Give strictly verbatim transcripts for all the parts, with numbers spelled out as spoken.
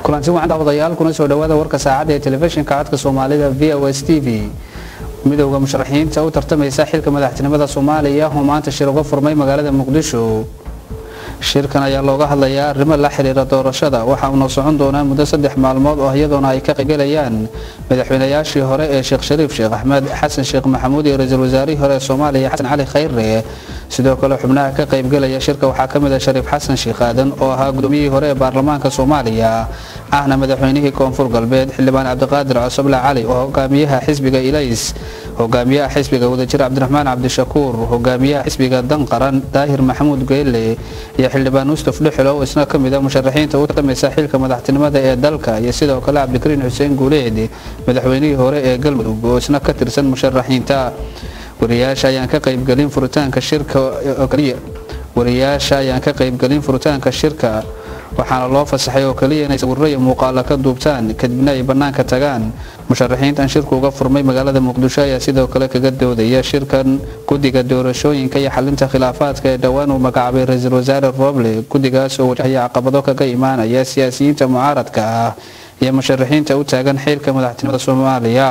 kulanti waxaan dawadayaal kuna soo dhawaada warka saacada ee telefishinka codka Soomaalida V O S T V midowga musharaxiinta u tartamaysa xilka madaxtinimada Soomaaliya oo maanta shir uga furmay magaalada Muqdisho shirkan ayaa looga hadlayaa arrimo la xiriira doorashada waxa uu socon doonaa muddo saddex maalmood oo iyaduna ay ka qeybgalayaan madaxweynayaashii hore ee Sheekh Shariif Sheekh Ahmed Xasan Sheekh Maxamuud iyo ra'iisul wasaarihii hore Soomaaliya Xasan Cali Khayre sidoo kale xubnaha ka qeybgalaya shirka waxa kamid ah Shariif Xasan Sheekh Aadan oo ahaa gudoomiyihii hore ee baarlamaanka Soomaaliya ahna madaxweynihii Koonfur Galbeed Xildhibaan Cabdiqaadir Cusable Cali oo hogaamiyaha xisbiga Ilays hogaamiyaha xisbiga wadajir Cabdiraxmaan Cabdishakuur hogaamiyaha xisbiga Danqaran Daahir Maxamuud Geyle iyo xildhibaan Mustaf Dhuxul oo isna kamid ah musharaxiinta u tartamaysa xilka madaxtinimada ee dalka iyo sidoo kale Cabdikariin Xuseen Guuleed madaxweynihii hore ee Galmudug oo isna ka tirsan musharaxiinta wariyaasha ayaan ka qeybgalin furitaanka shirka kaliya wariyaasha ayaan ka qeybgalin furitaanka shirka waxaana loo fasaxay oo kaliya inay sawirro iyo muuqaal ka duubtaan kadibna ay banaanka tagaan musharaxiintan shirku uga furmay magaalada Muqdisho ayaa sidoo kale kaga doodaya shirkan guddiga doorashooyinka iyo xalinta khilaafaadka ee dhawaan uu magacaabay ra'iisul wasaare Roble guddigaas oo wajahaya caqabado kaga imaanaya siyaasiyiinta mucaaradka ah iyo musharaxiinta u taagan xilka madaxtinimada Soomaaliya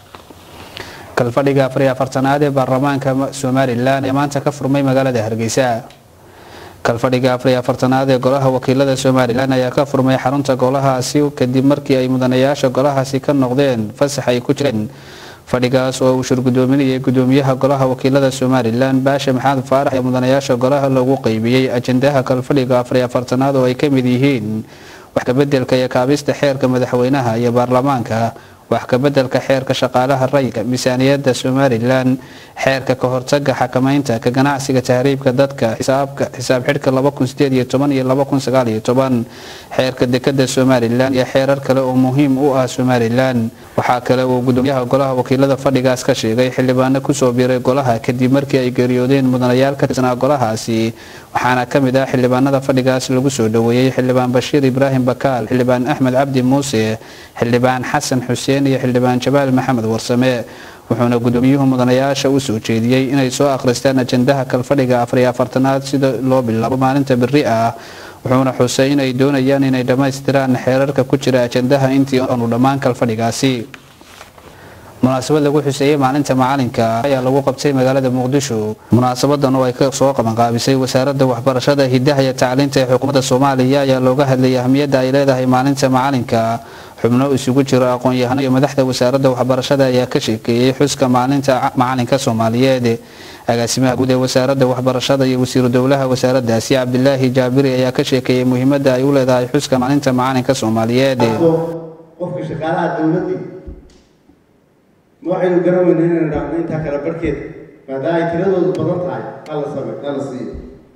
kalfadhiga afar iyo afartanaad ee baarlamaanka Soomaaliland ee maanta ka furmay magaalada Hargeysa kalfadhiga afar iyo afartanaad ee golaha wakiilada Soomaaliland ayaa ka furmay xarunta golahaasi kadib markii ay mudanayaasha golahaasi ka noqdeen fasax ay ku jireen fadhigaas oo uu shirgudoominayay gudoomiyaha golaha wakiilada Soomaaliland Baasha Maxamed Faarax ee mudanayaasha golaha lagu qaybiyay ajandaha kalfadhiga afar iyo afartanaad oo ay ka mid yihiin wax ka bedelka iyo kaabista xeerka madaxweynaha iyo baarlamaanka wax ka bedelka xeerka shaqaalaha rayidka miisaaniyadda Soomaaliland xeerka ka hortagga xakamaynta ka ganacsiga tahriibka dadka xisaabka xisaab xidhka laba kun sideed iyo toban iyo laba kun sagaal iyo toban xeerka dekedda Soomaaliland iyo xeerar kale oo muhiim u ah Soomaaliland waxa kale oo gudoomiyaha golaha wakiilada fadhigaas ka sheegay xildhibaano ku soo biiray golaha kadib markii ay geeriyoodeen mudanayaal ka tirsan golahaasi waxaana kamid ah xildhibaanada fadhigaas lagu soo dhaweeyay xildhibaan Bashiir Ibraahim Bakaal xildhibaan Axmed Cabdi Muuse xildhibaan Xasan Xuseen iyo xildhibaan Jabaal Maxamed Warsame wuxuuna gudoomiyuhu mudanayaasha u soo jeediyay inay soo akhristaan ajandaha kalfadhiga afar iyo afartanaad sida loo bilaabo maalinta berri ah wuxuuna xusay inay doonayaan inay dhamaystiraan xeerarka ku jira ajandaha intii aanu dhammaan kalfadhigaasi munaasabad lagu xuseeyay maalinta macalinka ayaa lagu qabtay magaalada Muqdisho munaasabadan oo ay ka soo qaban qaabisay wasaaradda waxbarashada hidaha iyo tacliinta ee xukuumadda Soomaaliya ayaa looga hadlayay ahmiyadda ay leedahay maalinta macalinka xubno isugu jira aqoon-yahano iyo madaxda wasaaradda waxbarashada ayaa ka sheekeeyay xuska maalinta macalinka Soomaaliyeed agaasimaha guud ee wasaaradda waxbarashada iyo wasiir dowlaha wasaaraddaasi Cabdilaahi Jaabiri ayaa ka sheekeeyay muhiimadda ay u leedahay xuska maalinta macalinka Soomaaliyeed qofka shaqaalaha dawladda waxay u garawayeen inay dhaqmo inta kala barkeed maadaama ay tiradoodu badan tahay hal sabab hal siiyo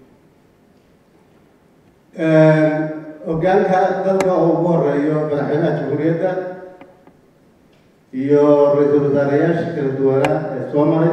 ee ogaanka dalka oo ugu horeeyo madaxweynaha jamhuuriyadda iyo ra'iisul wasaarayaasha kala duwanaa ee Soomaaliya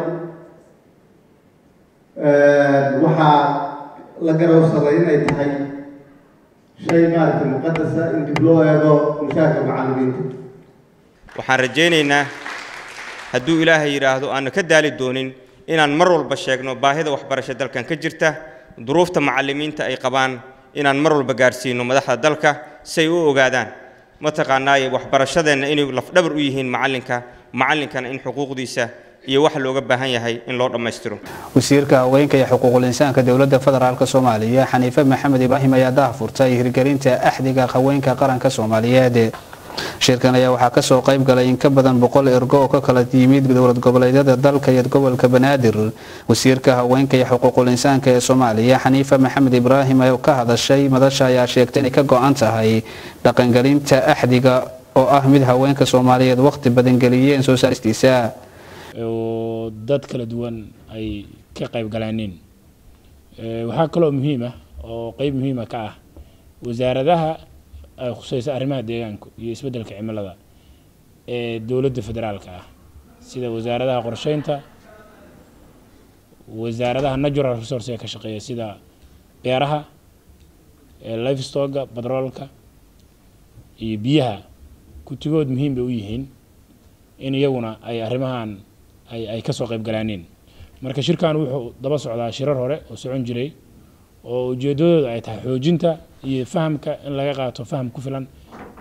ee waxa la garawsaday inay tahay shay maaragtay muqaddasa in dib loo eego mushaarka macallimiinta waxaan rajaynaynaa hadduu Ilaahay yiraahdo aan ka daali doonin inaan mar walba sheegno baahida waxbarasho dalkan ka jirta duruufta macallimiinta ay qabaan inaan mar walba gaarsiino madaxda dalka say u ogaadaan ma taqaanaay waxbarashadeena inay laf dhabar u yihiin macalinka macalinkana in xuquuqdiisa iyo wax looga baahan yahay in loo dhameystiro wasiirka haweenka iyo xuquuqul insaanka dawladda federaalka Soomaaliya Xaniife Maxamed Ibraahim ayaa daahfurtay hirgelinta axdiga haweenka qaranka Soomaaliyeed shirkan ayaa waxa ka soo qayb galay in ka badan boqol ergo oo ka kala yimid dowlad goboleedyada dalka iyo gobolka Banaadir wasiirka haweenka iyo xuquuqul insaanka ee Soomaaliya Xaniife Maxamed Ibraahim ayaa ka hadashay madasha ayaa sheegtay in ka go'an tahay dhaqangelinta axdiga oo ah mid haweenka Soomaaliyeed waqti badan galiyeen soo saaristiisa oo dad kala duwan ay ka qayb galaneen ee waxa kale oo muhiim ah oo qayb muhiim ah ka ah wasaaradaha ay khusaysa arrimaha deegaanka iyo isbeddelka cimilada ee dawladda federaalka ah sida wasaaradaha qorsheynta wasaaradaha natural resources ee ka shaqeeya sida beeraha ee livestock petrolka iyo biyaha kutigood muhiim bay u yihiin in iyaguna ay arrimahan ay ay ka soo qayb galaneen marka shirkan wuxuu daba socdaa shirar hore oo socon jiray oo ujeedadoodu ay tahay xoojinta iyo fahamka in laga qaato faham ku filan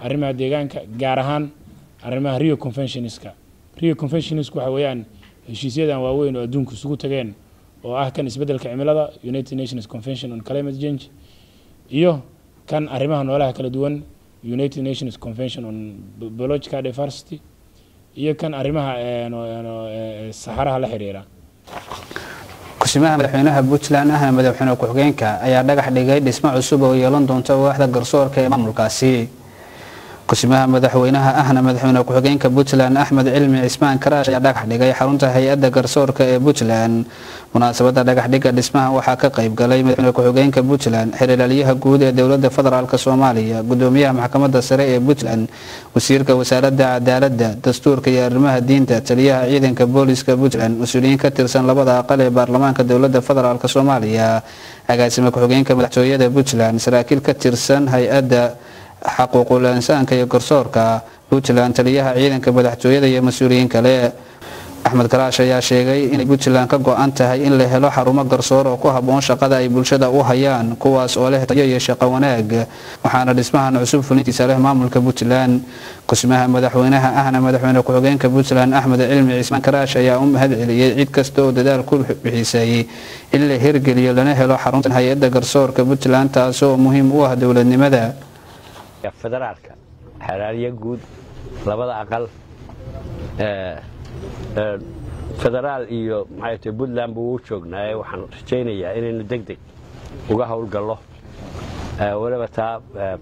arrimaha deegaanka gaar ahaan arrimaha Rio Conventionska Rio Conventionska waxa weeyaan heshiisyadan waaweyn oo adduunku isugu tageen oo ah kan isbeddelka cimilada United Nations Convention on Climate Change iyo kan arrimaha noolaha kala duwan United Nations Convention on Biological Diversity iyo kan arrimaha saxaraha la xiriira kusimaha madaxweynaha Puntland ahna madaxweynaha ku-xigeenka ayaa dhagax dhigay dhismo cusub oo yeelan doonta waaxda garsoorka ee maamulkaasi kusimaha madaxweynaha ahna madaxweynaha ku-xigeenka Puntland Axmed Cilmi Cismaan Karaash ayaa dhagax dhigay xarunta hay'adda garsoorka ee Puntland munaasabada dhagax dhigga dhismaha waxaa ka qayb galay madaxweynaha ku-xigeenka Puntland xiriiraliyaha guud ee dawladda federaalka Soomaaliya gudoomiyaha maxkamadda sare ee Puntland wasiirka wasaaradda cadaaladda dastuurka iyo arrimaha diinta taliyaha ciidanka booliska Puntland mas'uuliyiin ka tirsan labada aqal ee baarlamaanka dawladda federaalka Soomaaliya agaasima ku-xigeenka madaxtooyada Puntland saraakiil ka tirsan hay'adda xaquuqul insaanka iyo garsoorka Puntland taliyaha ciidanka madaxtooyada iyo mas'uuliyiin kale Axmed Karaash ayaa sheegay in Puntland ka go'an tahay in la helo xarumo garsoor oo ku habboon shaqada ay bulshada u hayaan kuwaas oo leh tayo iyo shaqo wanaag waxaana dhismahan cusub fulintiisa leh maamulka Puntland kusimaha madaxweynaha ahna madaxweynaha ku-xigeenka Puntland Axmed Cilmi Cismaan Karaash ayaa u mahad celiyay cid kasta oo dadaal ku bixisay in la hirgeliyo lana helo xarunta hay'adda garsoorka Puntland taas oo muhiim u ah dawladnimada federaalka xaraaliye guud labada aqal ee federaal iyo maxay Puntland buu joognaa waxaan rajaynayaa inaynu degdeg uga hawlgallo waliba taa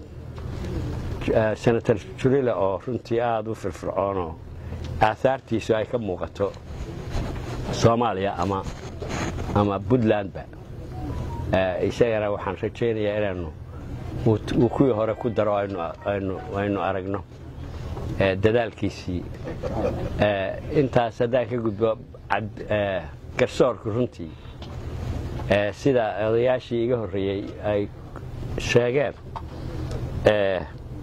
senator Julila oo runtii aad u firfircoon oo aasaartiisu ay ka muuqato Soomaaliya ama ama Puntlandba isagana waxaan rajaynayaa inaanu uu kuwii hore ku daro aynu aynu aynu aragno ee dadaalkiisii ee intaas haddaan ka gudbo garsoorku runtii ee sida odayaashii iga horreeyay ay sheegeen ee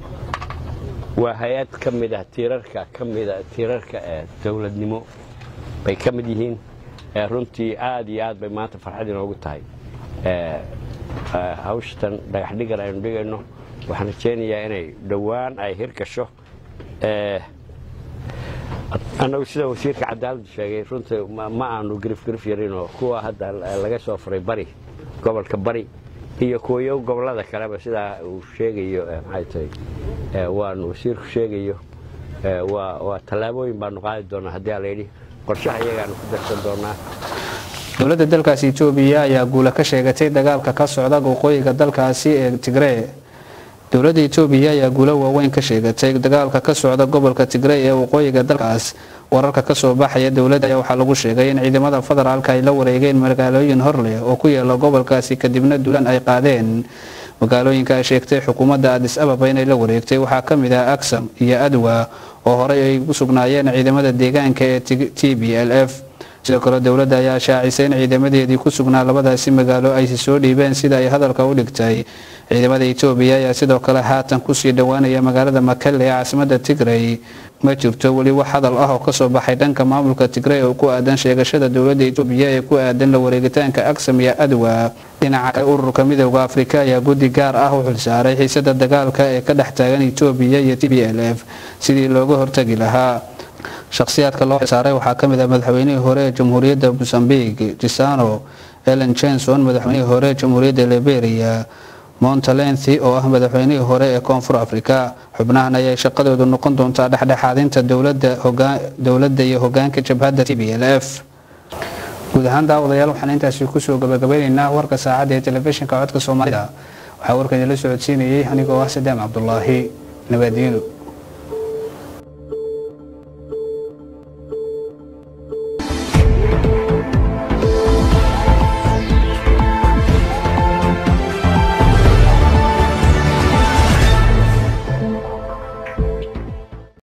waa hay'ad ka mid ah tiirarka ka mid ah tiirarka ee dawladnimo bay ka mid yihiin ee runtii aad iyo aad bay maanta farxad inoogu tahay ee hawshan dhagax dhigan aynu dhigayno waxaan rajaynayaa inay dhowaan ay hirgasho ee annagu sida wasiirka cadaaladda sheegay runtii ma aanu grif grif yarinoo kuwa hadda laga soo furay bari gobolka bari iyo kuwa gobolada kaleba sida uu sheegayo maxay tahay waanu wasiirku sheegayo waa waa tallaabooyin baanu qaadi doonaa haddii la yidhi qorshaha iyagaanu ku darsan doonaa dawladda dalkaasi Itoobiya ayaa guula ka sheegatay dagaalka ka socda waqooyiga dalkaasi ee Tigray dawladda Itoobiya ayaa guula waaweyn ka sheegatay dagaalka ka socda gobolka Tigray ee waqooyiga dalkaas wararka ka soo baxaya dawladda ayaa waxa lagu sheegay in ciidamada federaalka ay la wareegeen magaalooyin horle oo ku yaala gobolkaasi kadibna duulaan ay qaadeen magaalooyinka ay sheegtay xukuumadda Addis Ababa inay la wareegtay waxaa ka mid ah Aksum iyo Adwa oo horey ay u sugnaayeen ciidamada deegaanka ee T B L F sidoo kale dawladda ayaa shaacisay in ciidamadeedii ku sugnaa labadaasi magaalo ay soo dhiibeen sida ay hadalka u dhigtay ciidamada Itoobiya ayaa sidoo kale haatan ku sii dhawaanaya magaalada Mekelle ee caasimadda Tigray ma jirto wali wax hadal ah oo ka soo baxay dhanka maamulka Tigray oo ku aadan sheegashada dawladda Itoobiya ee ku aadan la wareegitaanka Aksum iyo Adwa dhinaca ururka midowga Afrika ayaa guddi gaar ah u xilsaaray xiisada dagaalka ee ka dhex taagan Itoobiya iyo T B L F sidii looga hortagi lahaa shakhsiyaadka loo xisaaray waxaa ka mid ah madaxweynihii hore ee Jamhuuriyadda Mozambique Gisano Ellen Johnson madaxweynihii hore ee Jamhuuriyadda Liberia Montalenthi oo ah madaxweynihii hore ee Koonfur Afrika xubnahan ayaa shaqadoodu noqon doontaa dhexdhexaadinta dawladda hoggaan dawladda iyo hoggaanka jabhadda T B L F guud ahaan daawadayaal waxaan intaasi ku soo gabagabaynaynaa warka saacadda ee telefishinka codka Soomaalida waxa warkan la socodsiinayay anigoo ah Saddam Cabdullaahi nabadgelyo